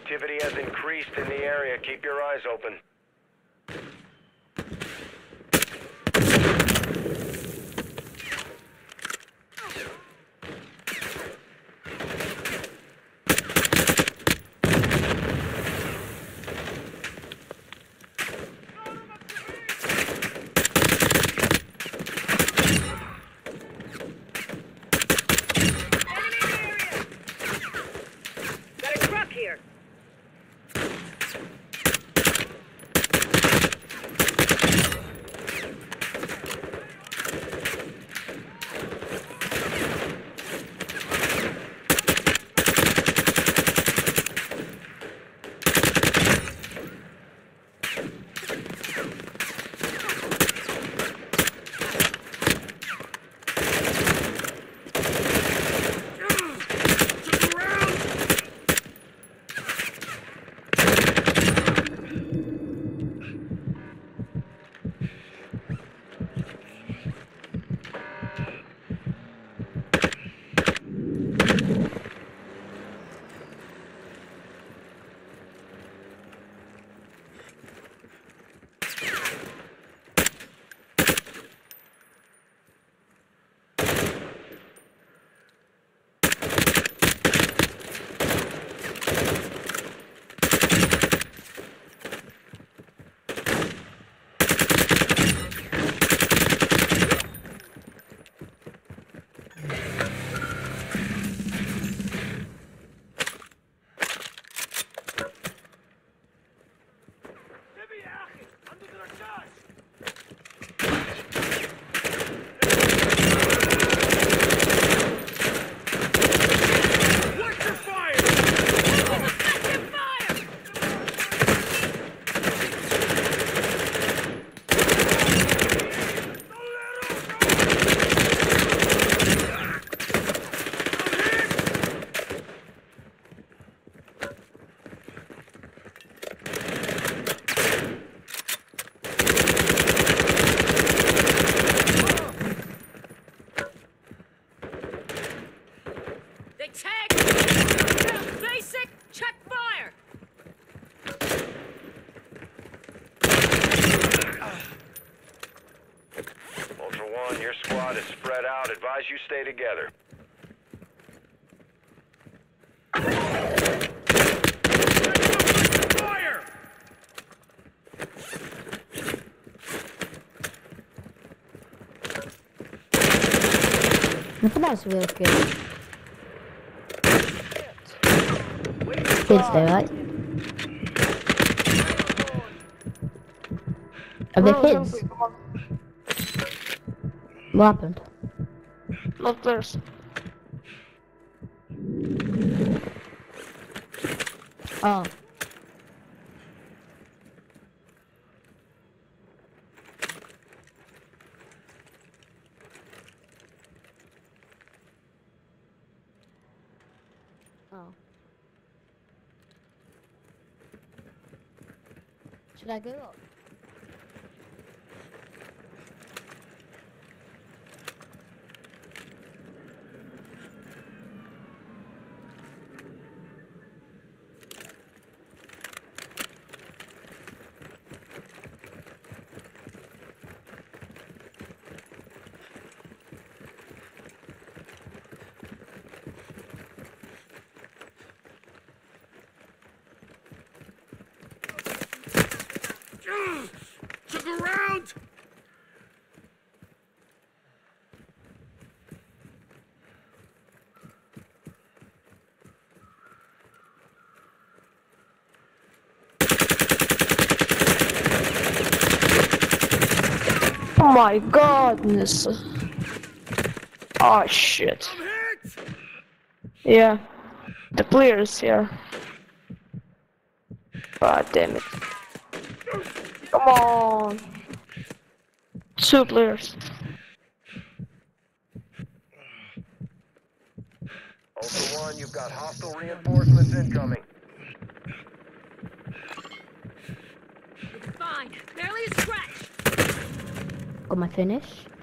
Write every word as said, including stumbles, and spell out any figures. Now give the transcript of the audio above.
Activity has increased in the area. Keep your eyes open. Advise you stay together. Fire! No chyba sobie odkryć. Kids there, right? Are they kids? What happened? Not theirs. Oh. Oh. Should I go up? Look around! Oh my goodness. Oh shit. Yeah. The player's here. God damn it. Come on. Two players. Ultra One, you've got hostile reinforcements incoming. It's fine. Barely a scratch. Got my finish.